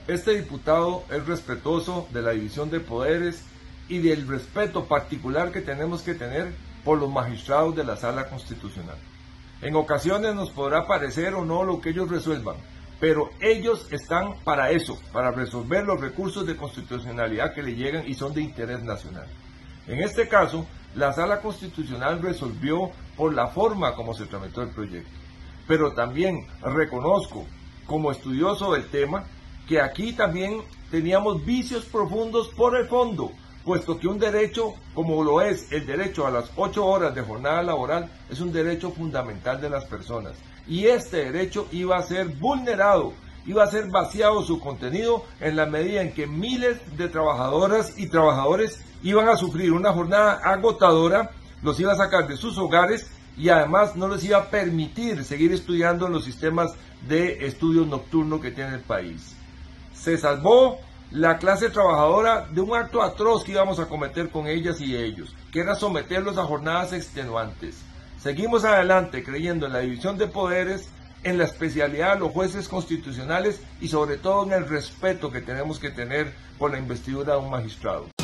Este diputado es respetuoso de la división de poderes y del respeto particular que tenemos que tener por los magistrados de la Sala Constitucional. En ocasiones nos podrá parecer o no lo que ellos resuelvan, pero ellos están para eso, para resolver los recursos de constitucionalidad que le llegan y son de interés nacional. En este caso, la Sala Constitucional resolvió por la forma como se tramitó el proyecto, pero también reconozco, como estudioso del tema, que aquí también teníamos vicios profundos por el fondo, puesto que un derecho, como lo es el derecho a las 8 horas de jornada laboral, es un derecho fundamental de las personas. Y este derecho iba a ser vulnerado, iba a ser vaciado su contenido en la medida en que miles de trabajadoras y trabajadores iban a sufrir una jornada agotadora, los iba a sacar de sus hogares y además no les iba a permitir seguir estudiando en los sistemas de estudios nocturnos que tiene el país. Se salvó la clase trabajadora de un acto atroz que íbamos a cometer con ellas y ellos, que era someterlos a jornadas extenuantes. Seguimos adelante creyendo en la división de poderes, en la especialidad de los jueces constitucionales y sobre todo en el respeto que tenemos que tener por la investidura de un magistrado.